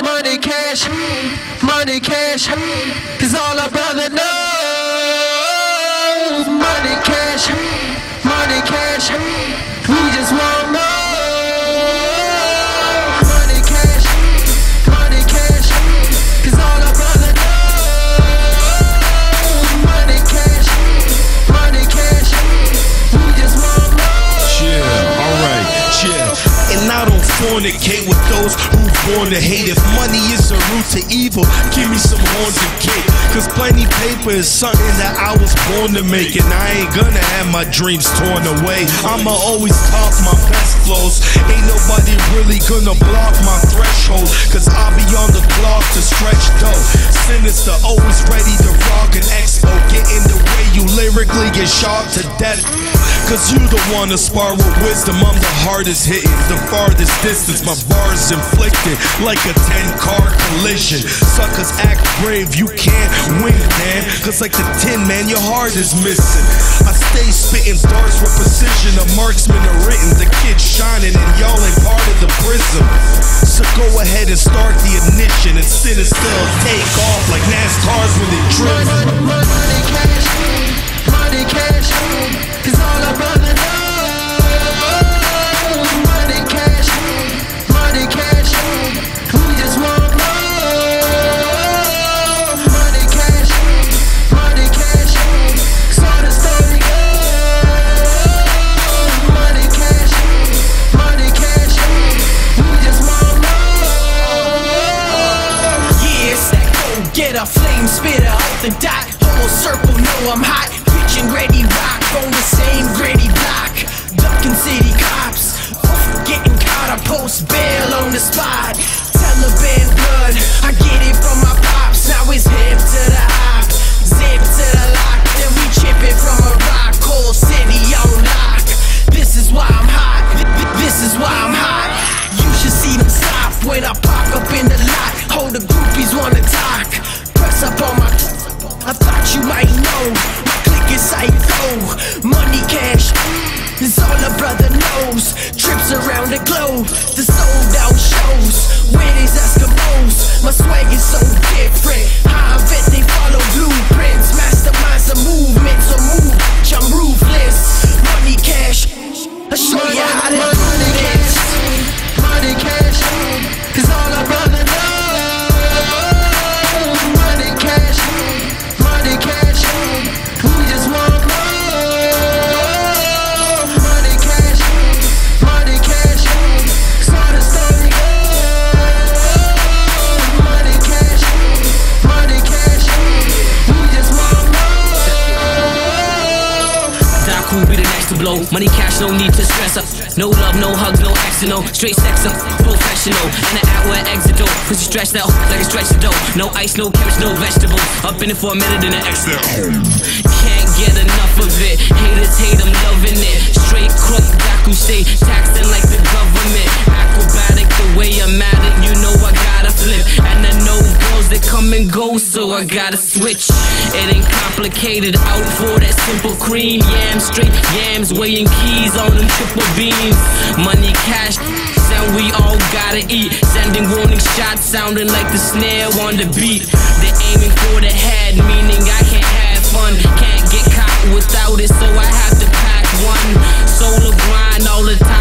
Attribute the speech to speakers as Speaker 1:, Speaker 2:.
Speaker 1: money cash, cause all our brother knows. Money cash, we just want more. Money cash, cause all our brother knows. Money cash, we just want more.
Speaker 2: Yeah, alright, yeah. And I don't fornicate with those who born to hate. If money is a root to evil, give me some horns and cake. Cause plenty paper is something that I was born to make, and I ain't gonna have my dreams torn away. I'ma always talk my best flows. Ain't nobody really gonna block my threshold, cause I'll be on the clock to stretch dough. Sinister, always ready to rock an expo. Get in the way, you lyrically get shot to death. Cause you the one to spar with wisdom. I'm the hardest hitting, the farthest distance. My bars inflicted like a 10-car collision. Suckers act brave, you can't win, man. Cause like the Tin Man, your heart is missing. I stay spitting darts with precision. A marksman are written, the kid's shining, and y'all ain't part of the prism. So go ahead and start the ignition, and Sinister will take off like NASCARs when they drift.
Speaker 1: Money cash, cause all our brother knows. Money cash, we just want more. Money cash, cause all the story goes. Money cash, we just want more.
Speaker 3: Yeah, it's that go-getter, flame spitter off the dot. Whole circle, know I'm hot. Pitching ready rock on the same gritty block. Ducking city cops, getting caught. I post bail on the spot. Taliban blood, I get it from my pops. Now it's hip to the hop, zip to the lock. Then we chip it from a rock. Whole city on lock. This is why I'm hot. This is why I'm hot. You should see them stop when I pop up in the lot. Hold the groupies wanna talk. Press up on my. I thought you might know. My clique is psycho. Money cash is all a brother knows. Trips around the globe, the sold out shows. Where these Eskimos, my swag is so different. I bet they follow blueprints. Masterminds a movement, so move, I'm ruthless. Money cash, I'll show you how to do this.
Speaker 1: Money cash, cause all our brother knows. Money cash, we just want more. Money cash, cause all the story goes. Money cash, we just want more.
Speaker 4: Daku be the next to blow. Money cash, no need to stress up. No love, no hugs, no action, no straight sex up. Professional, and an out where exit door. Cause you stretched out like a stretched dough. No ice, no cabbage, no vegetable. Up in it for a minute and an extra. Can't get enough of it. Haters hate, I'm loving it. Straight crook, Daku stay taxing like the government. Acrobatic the way I'm at it, you know I gotta flip. And I know girls that come and go, so I gotta switch. It ain't complicated, out for that simple cream. Yams, straight yams, weighing keys on them triple beams. Money cash, sound we all gotta eat. Sending warning shots, sounding like the snare on the beat. They're aiming for the head, meaning I can't have fun. Can't get caught without it, so I have to pack one. Solo grind all the time.